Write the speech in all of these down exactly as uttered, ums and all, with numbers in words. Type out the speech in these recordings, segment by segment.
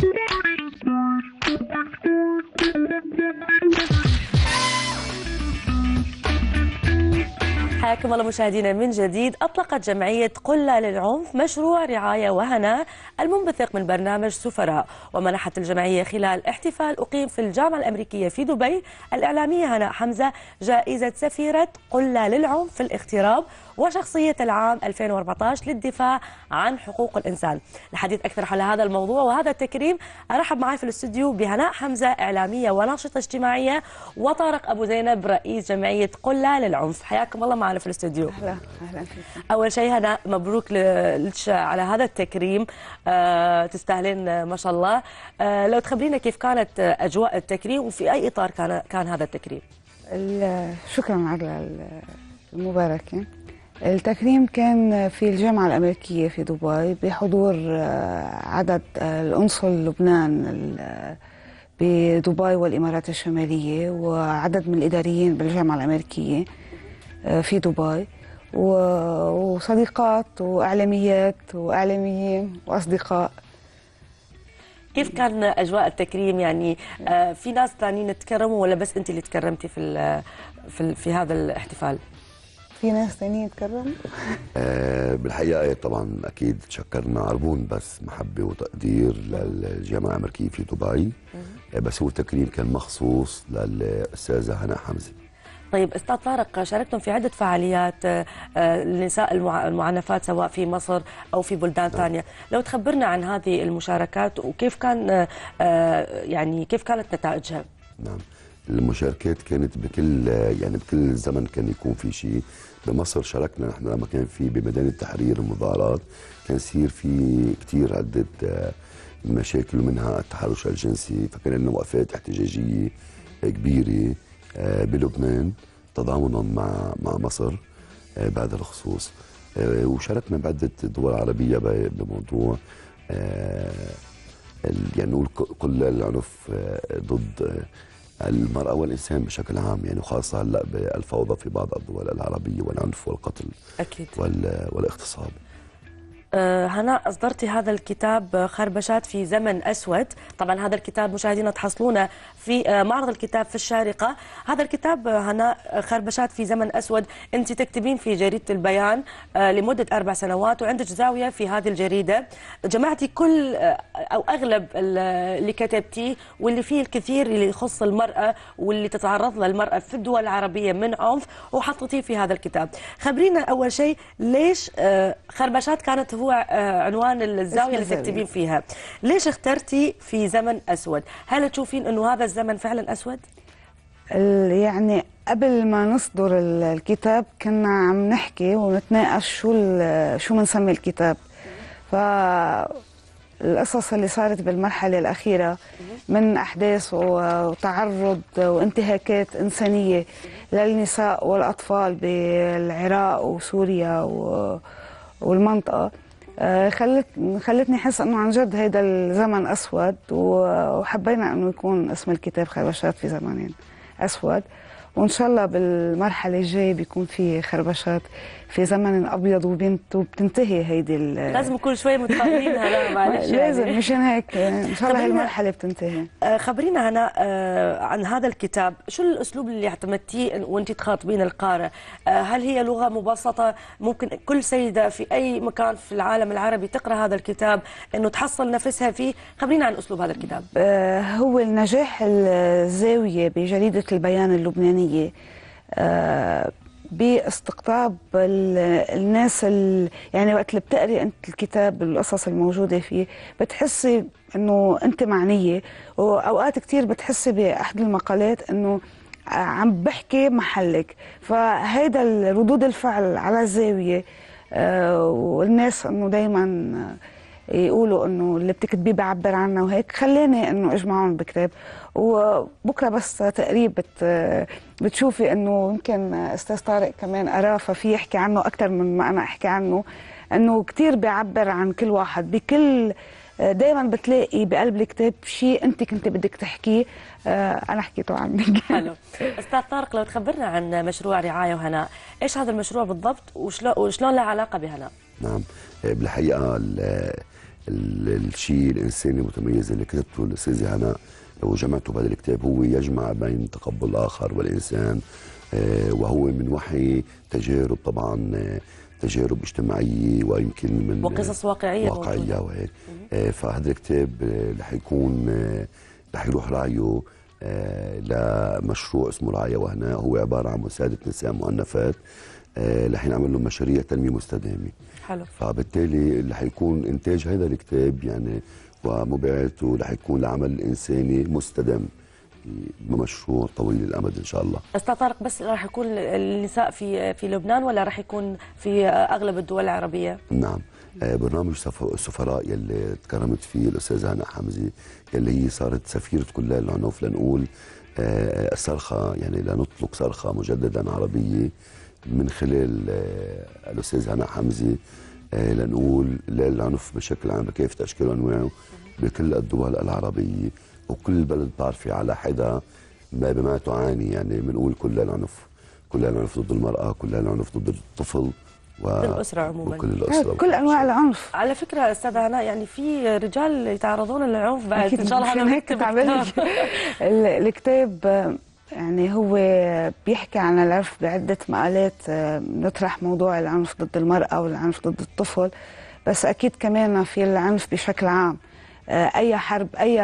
حياكم الله مشاهدينا من جديد. أطلقت جمعية قل لا للعنف مشروع رعاية وهناء المنبثق من برنامج سفراء، ومنحت الجمعية خلال احتفال أقيم في الجامعة الأمريكية في دبي الإعلامية هناء حمزة جائزة سفيرة قل لا للعنف في الاغتراب وشخصية العام ألفين وأربعة عشر للدفاع عن حقوق الإنسان. الحديث أكثر حول هذا الموضوع وهذا التكريم أرحب معي في الاستوديو بهناء حمزة إعلامية وناشطة اجتماعية، وطارق أبو زينب رئيس جمعية قل لا للعنف. حياكم الله معنا في الاستوديو. اهلا اهلا فيكم. اول شيء هناء مبروك لك على هذا التكريم، أه تستاهلين ما شاء الله. أه لو تخبرينا كيف كانت اجواء التكريم وفي اي اطار كان كان هذا التكريم؟ شكرا على المباركه. التكريم كان في الجامعه الامريكيه في دبي بحضور عدد القنصل لبنان بدبي والامارات الشماليه وعدد من الاداريين بالجامعه الامريكيه في دبي وصديقات واعلاميات واعلاميين واصدقاء. كيف كان اجواء التكريم؟ يعني آه في ناس ثانيين تكرموا ولا بس انت اللي تكرمتي في في في هذا الاحتفال؟ في ناس ثانيين تكرموا؟ آه بالحقيقه طبعا اكيد تشكرنا عربون بس محبه وتقدير للجامعه الامريكيه في دبي، آه بس هو التكريم كان مخصوص للاستاذه هناء حمزه. طيب استاذ طارق، شاركتم في عده فعاليات للنساء المعنفات سواء في مصر او في بلدان نعم. ثانيه، لو تخبرنا عن هذه المشاركات وكيف كان يعني كيف كانت نتائجها؟ نعم، المشاركات كانت بكل يعني بكل زمن كان يكون في شيء. بمصر شاركنا نحن لما كان في بميدان التحرير المظاهرات، كان يصير في كثير عده مشاكل ومنها التحرش الجنسي، فكان لنا وقفات احتجاجيه كبيره بلبنان تضامنا مع مع مصر بهذا الخصوص. وشاركنا بعده دول عربيه بموضوع يعني نقول كل العنف ضد المراه والانسان بشكل عام، يعني وخاصه هلا بالفوضى في بعض الدول العربيه والعنف والقتل اكيد والاغتصاب. هناء، أصدرتي هذا الكتاب خربشات في زمن أسود. طبعا هذا الكتاب مشاهدينا تحصلونه في معرض الكتاب في الشارقة. هذا الكتاب هناء خربشات في زمن أسود، أنت تكتبين في جريدة البيان لمدة أربع سنوات وعندك زاوية في هذه الجريدة. جمعتي كل أو أغلب اللي كتبتيه واللي فيه الكثير اللي يخص المرأة واللي تتعرض له المرأة في الدول العربية من عنف وحطيتيه في هذا الكتاب. خبرينا أول شيء ليش خربشات كانت هو عنوان الزاوية اللي تكتبين فيها، ليش اخترتي في زمن أسود؟ هل تشوفين أنه هذا الزمن فعلا أسود؟ يعني قبل ما نصدر الكتاب كنا عم نحكي ونتناقش شو شو بنسمي الكتاب. فالقصص اللي صارت بالمرحلة الأخيرة من أحداث وتعرض وانتهاكات إنسانية للنساء والأطفال بالعراق وسوريا والمنطقة خلت خلتني احس انه عن جد هيدا الزمن اسود، وحبينا انه يكون اسم الكتاب خربشات في زمن اسود، وان شاء الله بالمرحله الجايه بيكون في خربشات في زمن ابيض وبنت وبتنتهي هيدي. لازم كل شوي متفائلين هنا معلش لازم يعني. مشان هيك ان شاء الله هالمرحله بتنتهي. خبرينا هنا عن هذا الكتاب، شو الاسلوب اللي اعتمدتيه وانت تخاطبين القارئ؟ هل هي لغه مبسطه ممكن كل سيده في اي مكان في العالم العربي تقرا هذا الكتاب انه تحصل نفسها فيه؟ خبرينا عن اسلوب هذا الكتاب. هو النجاح الزاويه بجريده البيان اللبنانيه باستقطاب الناس يعني وقت اللي بتقري انت الكتاب القصص الموجوده فيه بتحسي انه انت معنيه، واوقات كثير بتحسي باحد المقالات انه عم بحكي محلك. فهيدا ردود الفعل على الزاويه والناس انه دائما يقولوا انه اللي بتكتبيه بيعبر عنا وهيك، خلاني انه اجمعهم بكتاب. وبكره بس تقريب بت بتشوفي انه يمكن استاذ طارق كمان قراه ففي يحكي عنه اكثر من ما انا احكي عنه، انه كثير بيعبر عن كل واحد بكل. دائما بتلاقي بقلب الكتاب شيء انت كنت بدك تحكيه انا حكيته عنك. حلو. استاذ طارق، لو تخبرنا عن مشروع رعايه وهناء، ايش هذا المشروع بالضبط وشلون له علاقه بهناء؟ نعم، بالحقيقه الشيء الانساني المتميز اللي كتبته الاستاذه هناء وجمعته بهذا الكتاب هو يجمع بين تقبل الاخر والانسان، وهو من وحي تجارب طبعا، تجارب اجتماعيه ويمكن من وقصص واقعيه واقعيه وهيك. فهذا الكتاب رح يكون رح يروح راعيه لمشروع اسمه رعاية وهناء، هو عباره عن مساعده نساء مؤنثات رح ينعمل لهم مشاريع تنميه مستدامه. حلو. فبالتالي رح يكون انتاج هذا الكتاب يعني ومبيعاته رح يكون لعمل انساني مستدام بمشروع طويل الامد ان شاء الله. استاذ طارق، بس راح يكون النساء في في لبنان ولا راح يكون في اغلب الدول العربيه؟ نعم، برنامج السفراء يلي تكرمت فيه الاستاذه هناء حمزي يلي هي صارت سفيره كل العنف، لنقول الصرخه يعني لنطلق صرخه مجددا عربيه من خلال الاستاذه هناء حمزي، لنقول للعنف بشكل عام بكافه اشكاله وانواعه بكل الدول العربيه، وكل بلد بتعرفي على حدا ما بما تعاني، يعني بنقول كل العنف، كل العنف ضد المراه، كل العنف ضد الطفل و... كل الاسره عموما، وكل الاسره كل انواع العنف. على فكره استاذه هناء يعني في رجال يتعرضون للعنف بعد، ان شاء الله هذا هيك تعمل الكتاب يعني هو بيحكي عن العنف بعده مقالات، نطرح موضوع العنف ضد المراه والعنف ضد الطفل، بس اكيد كمان في العنف بشكل عام. اي حرب، اي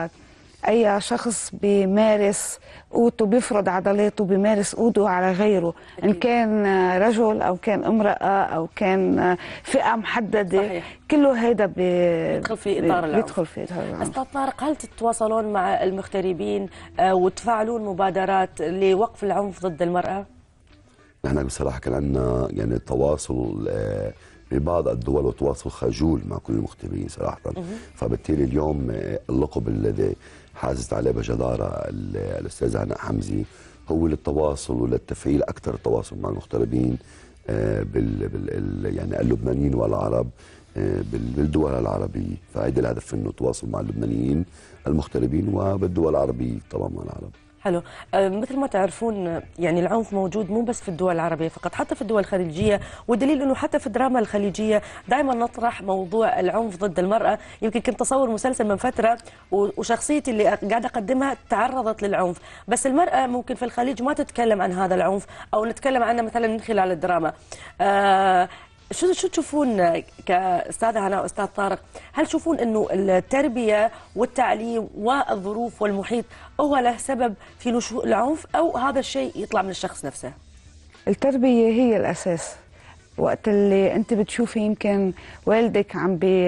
اي شخص بيمارس قوته، بيفرض عضلاته، بيمارس قوته على غيره، أكيد. ان كان رجل او كان امراه او كان فئه محدده، صحيح. كله هذا بيدخل في اطار العنف. بيدخل في اطار العنف. استاذ طارق، هل تتواصلون مع المغتربين وتفعلون مبادرات لوقف العنف ضد المراه؟ نحن بصراحه كان عندنا يعني تواصل ببعض الدول وتواصل خجول مع كل المغتربين صراحه، فبالتالي اليوم اللقب الذي حازت عليه بجداره الاستاذه هناء حمزي هو للتواصل وللتفعيل اكثر التواصل مع المغتربين بال, بال يعني اللبنانيين والعرب بالدول العربيه، فهيدا الهدف انه تواصل مع اللبنانيين المغتربين وبالدول العربيه طبعا مع العرب. حلو. أه مثل ما تعرفون يعني العنف موجود مو بس في الدول العربية فقط، حتى في الدول الخليجية، والدليل أنه حتى في الدراما الخليجية دائما نطرح موضوع العنف ضد المرأة. يمكن كنت أصور مسلسل من فترة وشخصيتي اللي قاعدة أقدمها تعرضت للعنف، بس المرأة ممكن في الخليج ما تتكلم عن هذا العنف أو نتكلم عنه مثلا من خلال الدراما. أه شو شو تشوفون كأستاذة هناء وأستاذ طارق، هل تشوفون أنه التربية والتعليم والظروف والمحيط هو له سبب في نشوء العنف، أو هذا الشيء يطلع من الشخص نفسه؟ التربية هي الأساس. وقت اللي أنت بتشوفي يمكن والدك عم بي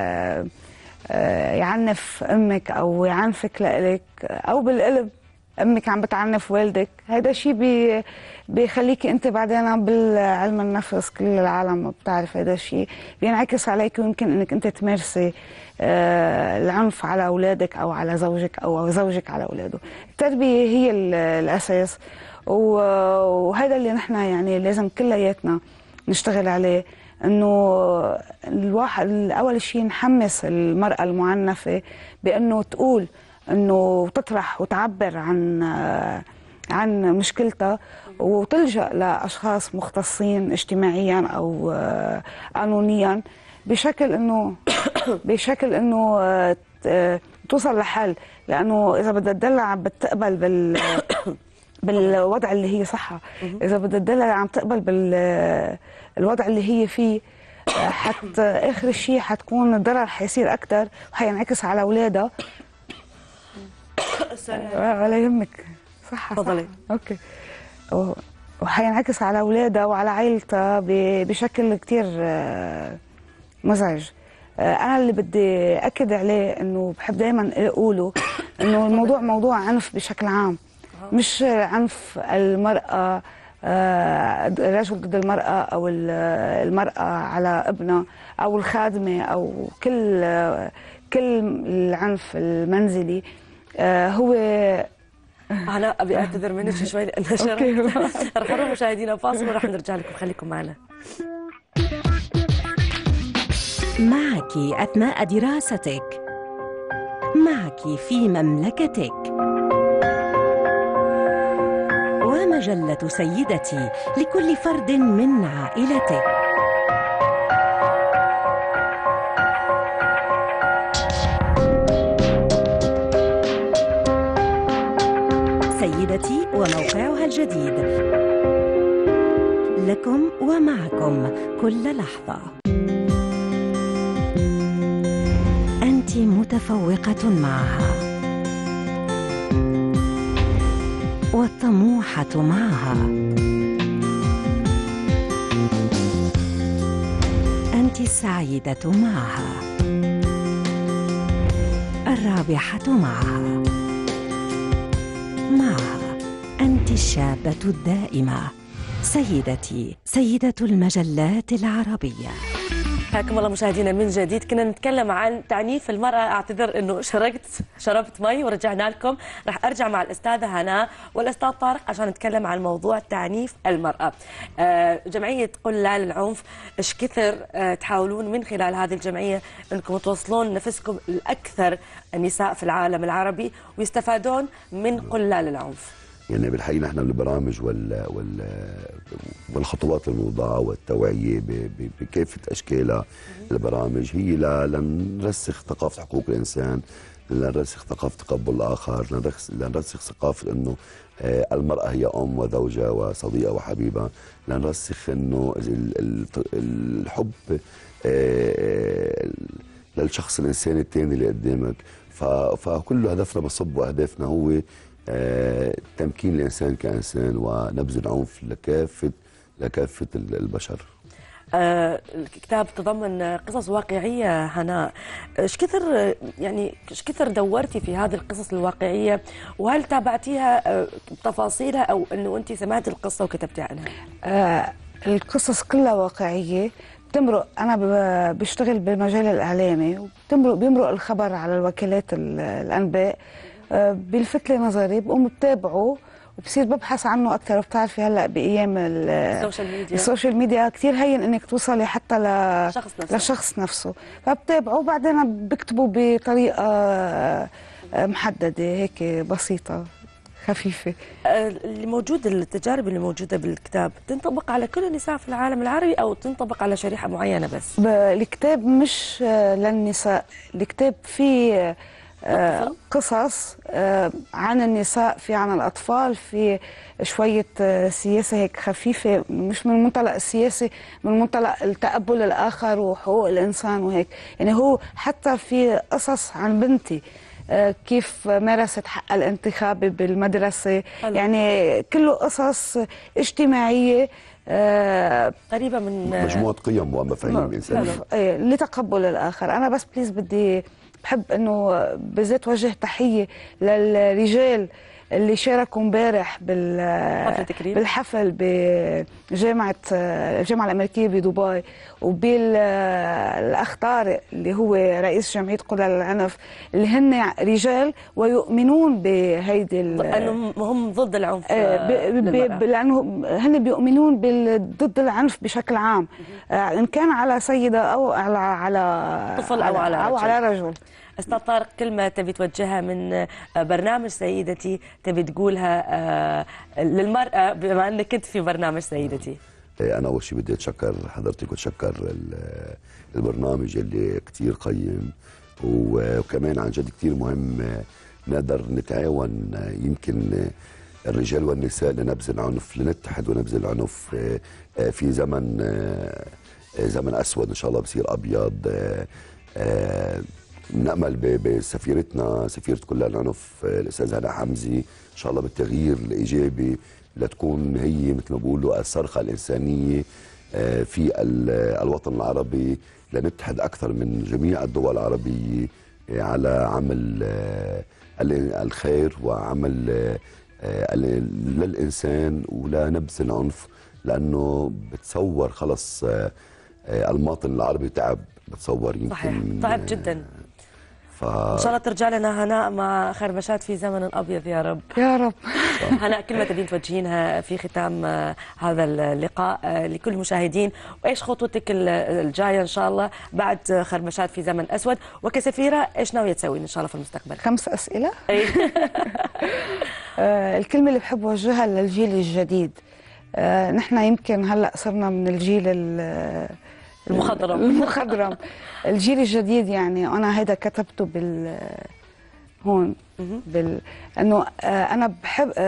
يعنف أمك أو يعنفك لإلك، أو بالقلب امك عم بتعنف والدك، هذا شيء بي بيخليكي انت بعدين بالعلم النفس كل العالم بتعرف هذا الشيء بينعكس عليك، ويمكن انك انت تمارسي آه العنف على اولادك او على زوجك او زوجك على اولاده. التربيه هي الاساس، وهذا اللي نحن يعني لازم كلياتنا نشتغل عليه، انه الواحد اول شيء نحمس المراه المعنفه بانه تقول انه تطرح وتعبر عن عن مشكلتها، وتلجأ لاشخاص مختصين اجتماعيا او قانونيا بشكل انه بشكل انه توصل لحل، لانه اذا بدها تدلع بتقبل بال بالوضع اللي هي صحة، اذا بدها تدلع عم تقبل بالوضع اللي هي فيه، حتى اخر شيء حتكون الضرر حيصير اكثر وحينعكس على اولادها. ولا يهمك، صح تفضلي. اوكي. وحينعكس على اولادها وعلى عائلتها بشكل كثير مزعج. انا اللي بدي اكد عليه انه بحب دائما اقوله انه الموضوع موضوع عنف بشكل عام، مش عنف المراه الرجل ضد المراه او المراه على ابنها او الخادمه او كل كل العنف المنزلي. آه هو أنا أبي أعتذر منك شوي لأن شرحت. رح نروح مشاهدينا فاصل ورح نرجع لكم، خليكم معنا. معك أثناء دراستك، معك في مملكتك، ومجلة سيدتي لكل فرد من عائلتك. وموقعها الجديد، لكم ومعكم كل لحظة. أنت متفوقة معها والطموحة معها، أنت السعيدة معها، الرابحة معها، معها أنت الشابة الدائمة، سيدتي، سيدة المجلات العربية. حياكم الله مشاهدينا من جديد. كنا نتكلم عن تعنيف المرأة. أعتذر أنه شرقت شربت مي ورجعنا لكم. راح أرجع مع الأستاذة هناء والأستاذ طارق عشان نتكلم عن موضوع تعنيف المرأة. جمعية قل لا للعنف، إيش كثر تحاولون من خلال هذه الجمعية أنكم توصلون نفسكم لأكثر النساء في العالم العربي ويستفادون من قل لا للعنف؟ يعني بالحقيقة نحن بالبرامج وال وال والخطوات الموضوعة والتوعية بكافة أشكالها. البرامج هي لنرسخ ثقافة حقوق الإنسان، لنرسخ ثقافة تقبل الآخر، لنرسخ ثقافة إنه المرأة هي أم وزوجة وصديقة وحبيبة، لنرسخ إنه الحب للشخص الإنساني الثاني اللي قدامك. فكل هدفنا بصب وأهدافنا هو آه، تمكين الإنسان كإنسان ونبذ العنف لكافة لكافة البشر. آه، الكتاب تضمن قصص واقعية هناء. ايش كثر يعني ايش كثر دورتي في هذه القصص الواقعية، وهل تابعتيها آه، تفاصيلها أو أنه أنت سمعت القصة وكتبتي عنها؟ آه القصص كلها واقعية. بتمرق، أنا بشتغل بالمجال الإعلامي، وبتمرق بيمرق الخبر على الوكالات الأنباء، بيلفت لي نظري، بقوم بتابعه وبصير ببحث عنه اكثر. وبتعرفي هلا بايام السوشيال ميديا السوشيال ميديا كثير هين انك توصلي حتى ل... نفسه. للشخص نفسه، فبتابعه وبعدين بكتبه بطريقه محدده هيك بسيطه خفيفه. اللي موجود، التجارب اللي موجوده بالكتاب تنطبق على كل النساء في العالم العربي او تنطبق على شريحه معينه بس؟ الكتاب مش للنساء، الكتاب فيه آه قصص آه عن النساء، في عن الأطفال، في شوية آه سياسة هيك خفيفة، مش من منطلق السياسي، من منطلق التقبل الآخر وحقوق الإنسان وهيك. يعني هو حتى في قصص عن بنتي آه كيف مارست حقها الانتخابي بالمدرسة. حلو. يعني كله قصص اجتماعية آه قريبة من مجموعة قيم ومفاهيم إنسانية آه لتقبل الآخر. أنا بس بليز بدي بحب انه بالذات وجه تحيه للرجال اللي شاركوا امبارح بالحفل بجامعه الجامعه الامريكيه بدبي، وبالاخ طارق اللي هو رئيس جمعيه قل لا للعنف، اللي هن رجال ويؤمنون بهيدي لانه هم ضد العنف، لانه هن بيؤمنون ضد العنف بشكل عام، ان كان على سيده او على على طفل او على او على رجل. أستاذ طارق، كلمة تبي توجهها من برنامج سيدتي تبي تقولها للمرأة بما أنك كنت في برنامج سيدتي؟ أنا أول شيء بدي أتشكر حضرتك وأتشكر البرنامج اللي كتير قيم، وكمان عن جد كتير مهم نقدر نتعاون يمكن الرجال والنساء لنبذ العنف، لنتحد ونبذ العنف في زمن زمن أسود إن شاء الله بصير أبيض. نأمل بسفيرتنا سفيرة قل لا للعنف الأستاذة هناء حمزي إن شاء الله بالتغيير الإيجابي، لتكون هي مثل ما بقولوا الصرخة الإنسانية في الوطن العربي، لنتحد أكثر من جميع الدول العربية على عمل الخير وعمل للإنسان ولنبذ العنف، لأنه بتصور خلص المواطن العربي تعب، بتصور يمكن صحيح تعب جدا. ف... ان شاء الله ترجع لنا هناء مع خربشات في زمن ابيض يا رب يا رب. هناء، كلمه تبين توجهينها في ختام هذا اللقاء لكل المشاهدين، وايش خطوتك الجايه ان شاء الله بعد خربشات في زمن اسود، وكسفيره ايش ناويه تسوين ان شاء الله في المستقبل؟ خمس اسئله. الكلمه اللي بحب اوجهها للجيل الجديد، نحن يمكن هلا صرنا من الجيل المخضرم المخضرم الجيل الجديد. يعني انا هيدا كتبته بال هون بال انه انا بحب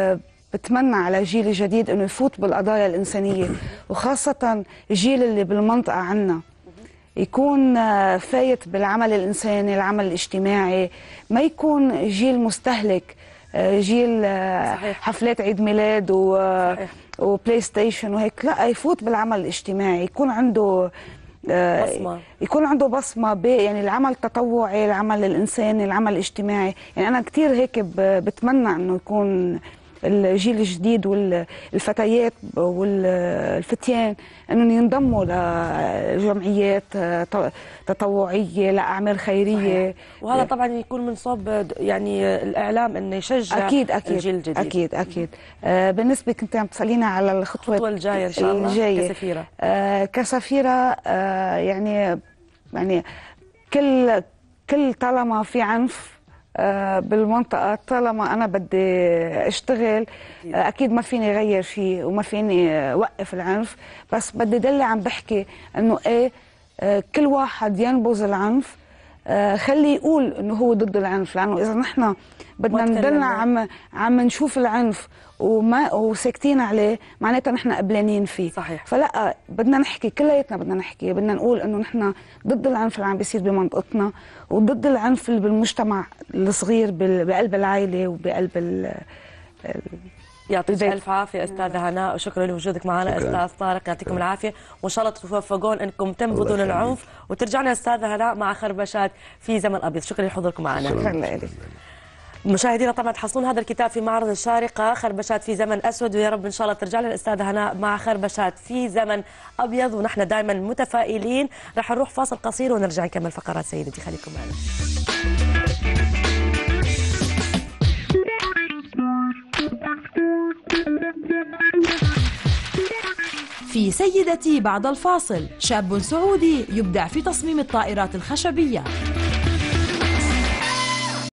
بتمنى على الجيل الجديد انه يفوت بالقضايا الانسانيه، وخاصه الجيل اللي بالمنطقه عنا يكون فايت بالعمل الانساني، العمل الاجتماعي، ما يكون جيل مستهلك، جيل صحيح. حفلات عيد ميلاد و وبلاي ستيشن وهيك، لا يفوت بالعمل الاجتماعي، يكون عنده بصمة. يكون عنده بصمة، يعني العمل التطوعي، العمل الإنساني، العمل الاجتماعي. يعني أنا كتير هيك بتمنى أنه يكون الجيل الجديد والفتيات والفتيان أنهم ينضموا لجمعيات تطوعية، لأعمال خيرية. صحيح. وهذا طبعا يكون من صوب يعني الإعلام أنه يشجع أكيد أكيد الجيل الجديد. أكيد أكيد. آه بالنسبة كنت عم تسألينا على الخطوة الخطوة الجاية إن شاء الله الجاية. كسفيرة آه كسفيرة آه يعني يعني كل كل طالما في عنف بالمنطقة، طالما أنا بدي أشتغل أكيد ما فيني أغير فيه وما فيني أوقف العنف، بس بدي دلي عم بحكي إنه إيه كل واحد ينبذ العنف، خلي يقول إنه هو ضد العنف، لأنه إذا نحن بدنا نضلنا عم عم نشوف العنف وما وساكتين عليه معناتها نحن قبلانين فيه. صحيح. فلا بدنا نحكي كلياتنا، بدنا نحكي، بدنا نقول انه نحن ضد العنف اللي عم بيصير بمنطقتنا، وضد العنف اللي بالمجتمع الصغير بقلب العائله وبقلب ال يعطيك الف عافيه استاذه هناء، وشكرا لوجودك معنا. استاذ طارق يعطيكم العافيه، وان شاء الله توفقون انكم تنبذون العنف وترجعنا استاذه هناء مع خربشات في زمن ابيض. شكرا لحضوركم معنا. شكرا لك. مشاهدينا طبعا تحصلون هذا الكتاب في معرض الشارقة، خربشات في زمن أسود، ويا رب إن شاء الله ترجع لنا الأستاذة هناء مع خربشات في زمن أبيض، ونحن دائما متفائلين. رح نروح فاصل قصير ونرجع نكمل فقرات سيدتي، خليكم معنا. في سيدتي بعد الفاصل، شاب سعودي يبدع في تصميم الطائرات الخشبية.